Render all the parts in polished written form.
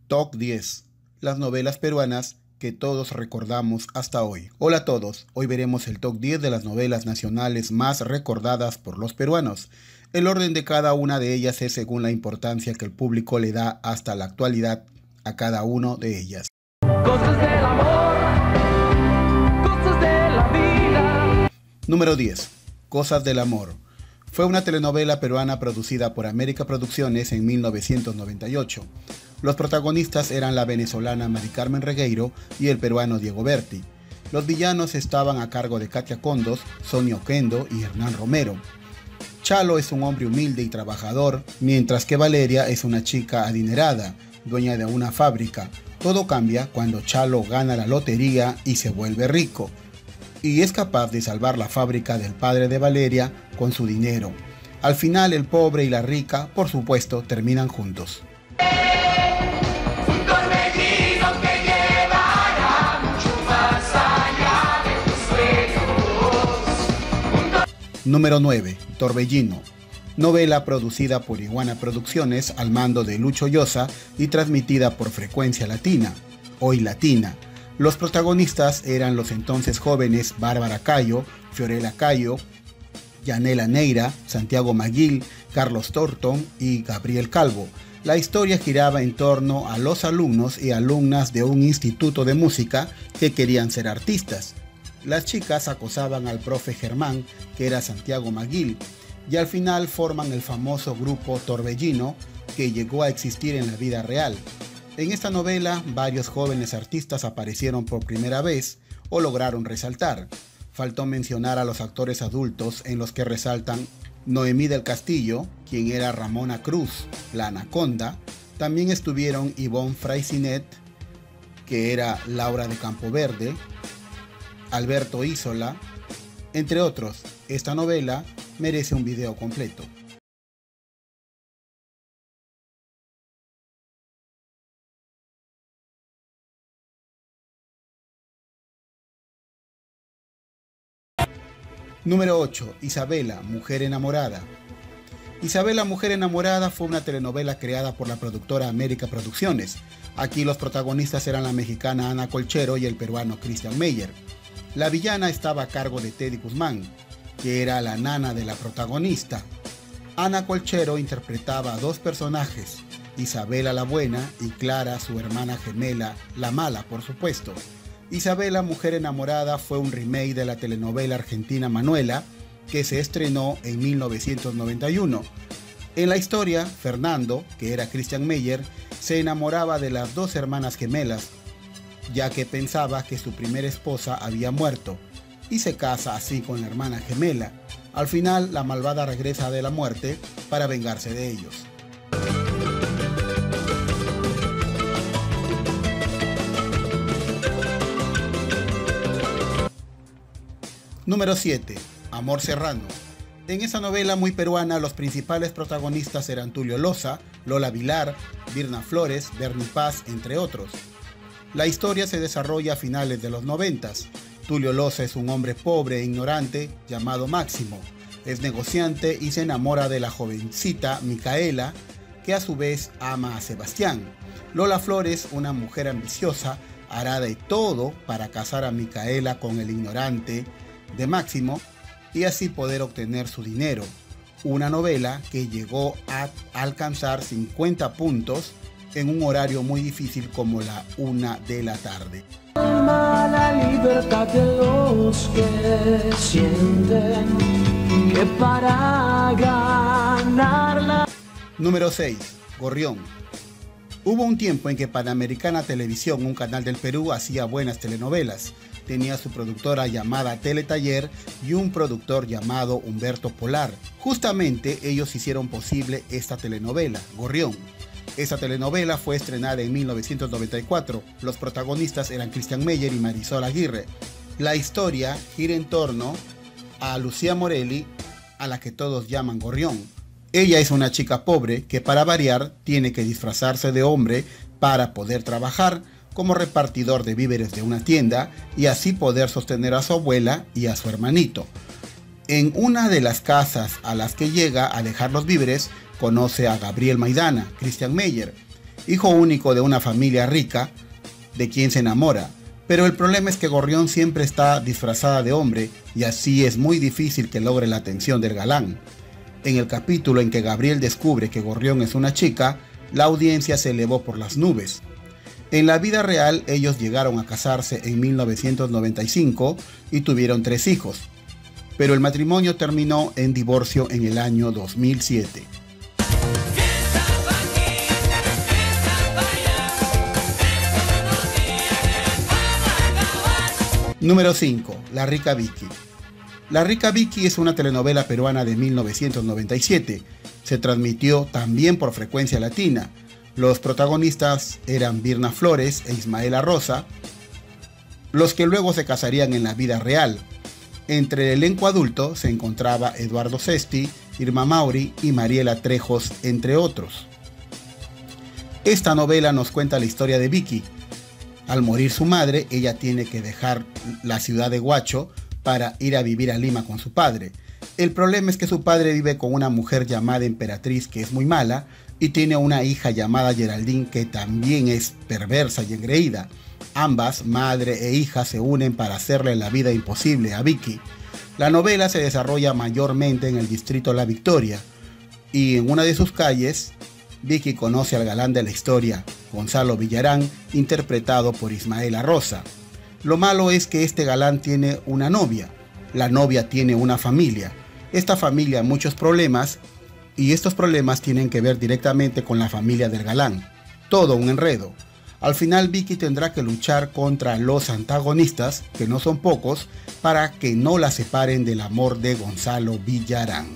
Top 10. Las novelas peruanas que todos recordamos hasta hoy. Hola a todos, hoy veremos el top 10 de las novelas nacionales más recordadas por los peruanos. El orden de cada una de ellas es según la importancia que el público le da hasta la actualidad a cada una de ellas. Cosas del amor, cosas de la vida. Número 10. Cosas del amor. Fue una telenovela peruana producida por América Producciones en 1998. Los protagonistas eran la venezolana Mari Carmen Regueiro y el peruano Diego Berti. Los villanos estaban a cargo de Katia Condos, Sonia Oquendo y Hernán Romero. Chalo es un hombre humilde y trabajador, mientras que Valeria es una chica adinerada, dueña de una fábrica. Todo cambia cuando Chalo gana la lotería y se vuelve rico, y es capaz de salvar la fábrica del padre de Valeria con su dinero. Al final el pobre y la rica, por supuesto, terminan juntos. Número 9. Torbellino. Novela producida por Iguana Producciones al mando de Lucho Llosa y transmitida por Frecuencia Latina, hoy Latina. Los protagonistas eran los entonces jóvenes Bárbara Cayo, Fiorella Cayo, Yanela Neira, Santiago Maguil, Carlos Thornton y Gabriel Calvo. La historia giraba en torno a los alumnos y alumnas de un instituto de música que querían ser artistas. Las chicas acosaban al profe Germán, que era Santiago Maguil, y al final forman el famoso grupo Torbellino, que llegó a existir en la vida real. En esta novela, varios jóvenes artistas aparecieron por primera vez o lograron resaltar. Faltó mencionar a los actores adultos, en los que resaltan Noemí del Castillo, quien era Ramona Cruz, la Anaconda. También estuvieron Ivonne Freycinet, que era Laura de Campoverde, Alberto Isola, entre otros. Esta novela merece un video completo. Número 8. Isabela, Mujer Enamorada. Isabela, Mujer Enamorada fue una telenovela creada por la productora América Producciones. Aquí los protagonistas eran la mexicana Ana Colchero y el peruano Christian Meyer. La villana estaba a cargo de Teddy Guzmán, que era la nana de la protagonista. Ana Colchero interpretaba a dos personajes, Isabela la buena y Clara, su hermana gemela, la mala, por supuesto. Isabela, Mujer Enamorada fue un remake de la telenovela argentina Manuela, que se estrenó en 1991. En la historia, Fernando, que era Christian Meyer, se enamoraba de las dos hermanas gemelas, ya que pensaba que su primera esposa había muerto, y se casa así con la hermana gemela. Al final, la malvada regresa de la muerte para vengarse de ellos. Número 7. Amor Serrano. En esa novela muy peruana, los principales protagonistas eran Tulio Loza, Lola Vilar, Virna Flores, Bernie Paz, entre otros. La historia se desarrolla a finales de los 90. Tulio Loza es un hombre pobre e ignorante llamado Máximo. Es negociante y se enamora de la jovencita Micaela, que a su vez ama a Sebastián. Lola Flores, una mujer ambiciosa, hará de todo para casar a Micaela con el ignorante de Máximo y así poder obtener su dinero. Una novela que llegó a alcanzar 50 puntos en un horario muy difícil como la 1 de la tarde. La libertad de los que sienten que para ganarla. Número 6. Gorrión. Hubo un tiempo en que Panamericana Televisión, un canal del Perú, hacía buenas telenovelas. Tenía su productora llamada Teletaller y un productor llamado Humberto Polar. Justamente ellos hicieron posible esta telenovela, Gorrión. Esta telenovela fue estrenada en 1994. Los protagonistas eran Christian Meyer y Marisol Aguirre. La historia gira en torno a Lucía Morelli, a la que todos llaman Gorrión. Ella es una chica pobre que, para variar, tiene que disfrazarse de hombre para poder trabajar como repartidor de víveres de una tienda y así poder sostener a su abuela y a su hermanito. En una de las casas a las que llega a dejar los víveres, conoce a Gabriel Maidana, Christian Meyer. hijo único de una familia rica, de quien se enamora. Pero el problema es que Gorrión siempre está disfrazada de hombre y así es muy difícil que logre la atención del galán. En el capítulo en que Gabriel descubre que Gorrión es una chica, la audiencia se elevó por las nubes. En la vida real ellos llegaron a casarse en 1995 y tuvieron 3 hijos, pero el matrimonio terminó en divorcio en el año 2007. Número 5. La Rica Vicky. La Rica Vicky es una telenovela peruana de 1997. Se transmitió también por Frecuencia Latina. Los protagonistas eran Virna Flores e Ismaela Rosa, los que luego se casarían en la vida real. Entre el elenco adulto se encontraba Eduardo Sesti, Irma Mauri y Mariela Trejos, entre otros. Esta novela nos cuenta la historia de Vicky. Al morir su madre, ella tiene que dejar la ciudad de Huacho para ir a vivir a Lima con su padre. El problema es que su padre vive con una mujer llamada Emperatriz que es muy mala y tiene una hija llamada Geraldine que también es perversa y engreída. Ambas, madre e hija, se unen para hacerle la vida imposible a Vicky. La novela se desarrolla mayormente en el distrito La Victoria y en una de sus calles, Vicky conoce al galán de la historia, Gonzalo Villarán, interpretado por Ismaela Rosa. Lo malo es que este galán tiene una novia, la novia tiene una familia, esta familia muchos problemas y estos problemas tienen que ver directamente con la familia del galán. Todo un enredo. Al final Vicky tendrá que luchar contra los antagonistas, que no son pocos, para que no la separen del amor de Gonzalo Villarán.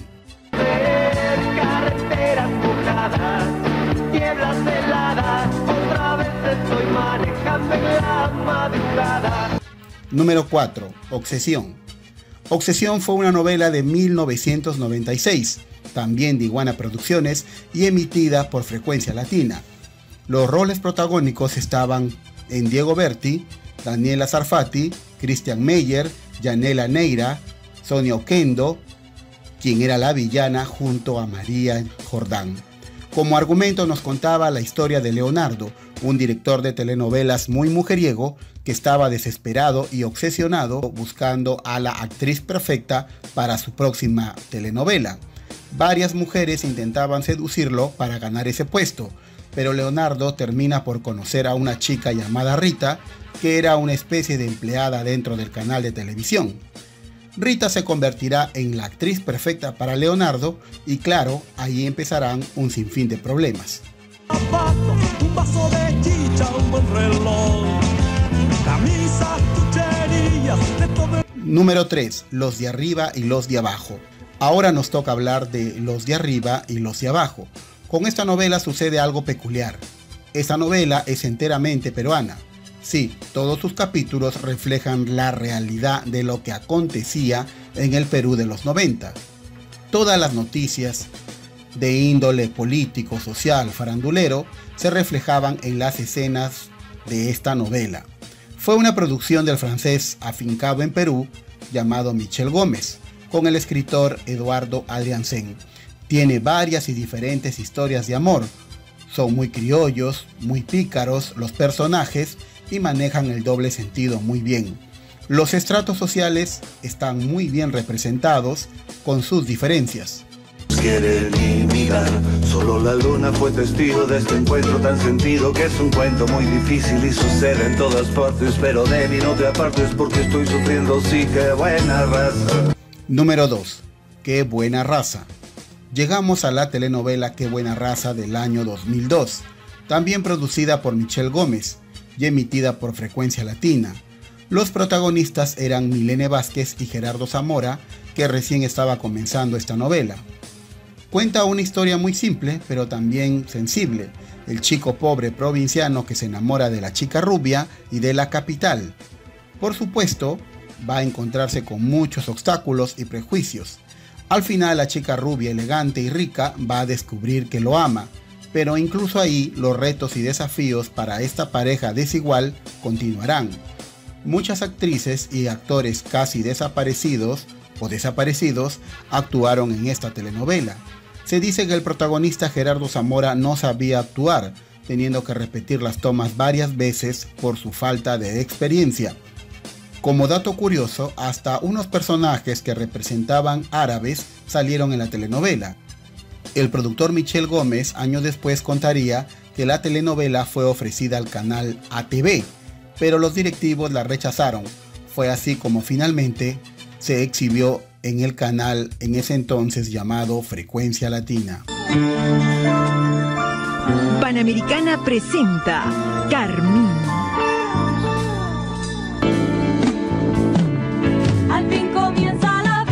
Carreteras mojadas, nieblas heladas, otra vez estoy manejando en la madrugada. Número 4. Obsesión. Obsesión fue una novela de 1996, también de Iguana Producciones y emitida por Frecuencia Latina. Los roles protagónicos estaban en Diego Berti, Daniela Sarfati, Christian Meyer, Yanela Neira, Sonia Oquendo, quien era la villana, junto a María Jordán. Como argumento nos contaba la historia de Leonardo, un director de telenovelas muy mujeriego que estaba desesperado y obsesionado buscando a la actriz perfecta para su próxima telenovela. Varias mujeres intentaban seducirlo para ganar ese puesto, pero Leonardo termina por conocer a una chica llamada Rita, que era una especie de empleada dentro del canal de televisión. Rita se convertirá en la actriz perfecta para Leonardo y claro, ahí empezarán un sinfín de problemas. Un vaso de chicha, un buen reloj, camisas, chucherías, de todo. Número 3. Los de arriba y los de abajo. Ahora nos toca hablar de los de arriba y los de abajo. Con esta novela sucede algo peculiar. Esta novela es enteramente peruana. Sí, todos sus capítulos reflejan la realidad de lo que acontecía en el Perú de los 90. Todas las noticias de índole político, social, farandulero se reflejaban en las escenas de esta novela. Fue una producción del francés afincado en Perú llamado Michel Gómez, con el escritor Eduardo Adriansen. Tiene varias y diferentes historias de amor. Son muy criollos, muy pícaros los personajes y manejan el doble sentido muy bien. Los estratos sociales están muy bien representados con sus diferencias. Quieren imitar, solo la luna fue testigo de este encuentro tan sentido que es un cuento muy difícil y sucede en todas partes, pero de mí no te apartes porque estoy sufriendo, sí, qué buena raza. Número 2. Qué buena raza. Llegamos a la telenovela Qué buena raza del año 2002, también producida por Michel Gómez y emitida por Frecuencia Latina. Los protagonistas eran Milene Vázquez y Gerardo Zamora, que recién estaba comenzando esta novela. Cuenta una historia muy simple, pero también sensible. El chico pobre provinciano que se enamora de la chica rubia y de la capital. Por supuesto, va a encontrarse con muchos obstáculos y prejuicios. Al final, la chica rubia, elegante y rica va a descubrir que lo ama, pero incluso ahí los retos y desafíos para esta pareja desigual continuarán. Muchas actrices y actores casi desaparecidos o desaparecidos actuaron en esta telenovela. Se dice que el protagonista Gerardo Zamora no sabía actuar, teniendo que repetir las tomas varias veces por su falta de experiencia. Como dato curioso, hasta unos personajes que representaban árabes salieron en la telenovela. El productor Michel Gómez años después contaría que la telenovela fue ofrecida al canal ATV, pero los directivos la rechazaron. Fue así como finalmente se exhibió en el canal en ese entonces llamado Frecuencia Latina. Panamericana presenta Carmín. Al fin comienza la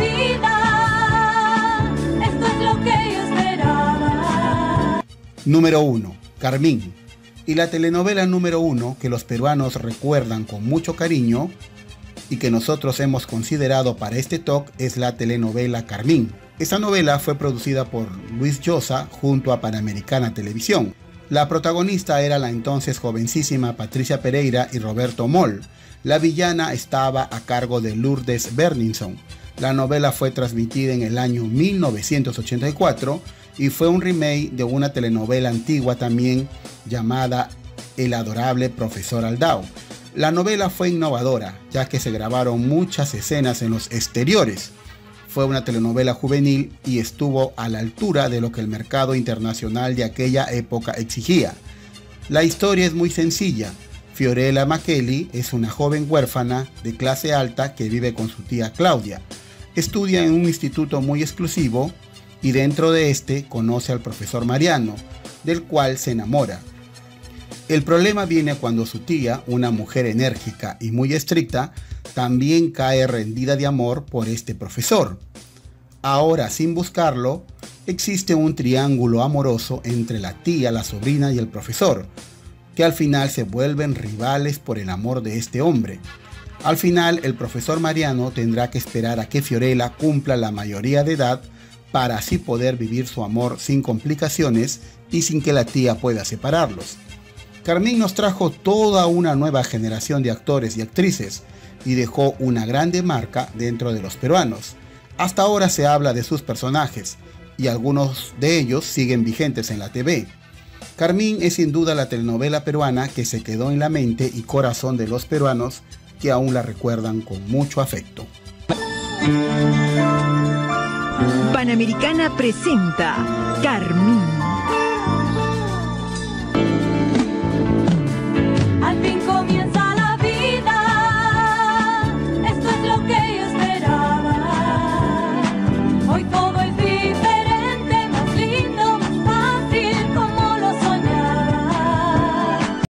vida, esto es lo que yo esperaba. Número 1. Carmín. Y la telenovela número 1 que los peruanos recuerdan con mucho cariño y que nosotros hemos considerado para este talk es la telenovela Carmín. Esta novela fue producida por Luis Llosa junto a Panamericana Televisión. La protagonista era la entonces jovencísima Patricia Pereira y Roberto Moll. La villana estaba a cargo de Lourdes Berninson. La novela fue transmitida en el año 1984 y fue un remake de una telenovela antigua también llamada El adorable profesor Aldao. La novela fue innovadora, ya que se grabaron muchas escenas en los exteriores. Fue una telenovela juvenil y estuvo a la altura de lo que el mercado internacional de aquella época exigía. La historia es muy sencilla. Fiorella Makely es una joven huérfana de clase alta que vive con su tía Claudia. Estudia en un instituto muy exclusivo y dentro de este conoce al profesor Mariano, del cual se enamora. El problema viene cuando su tía, una mujer enérgica y muy estricta, también cae rendida de amor por este profesor. Ahora, sin buscarlo, existe un triángulo amoroso entre la tía, la sobrina y el profesor, que al final se vuelven rivales por el amor de este hombre. Al final, el profesor Mariano tendrá que esperar a que Fiorella cumpla la mayoría de edad para así poder vivir su amor sin complicaciones y sin que la tía pueda separarlos. Carmín nos trajo toda una nueva generación de actores y actrices y dejó una grande marca dentro de los peruanos. Hasta ahora se habla de sus personajes y algunos de ellos siguen vigentes en la TV. Carmín es sin duda la telenovela peruana que se quedó en la mente y corazón de los peruanos que aún la recuerdan con mucho afecto. Panamericana presenta Carmín.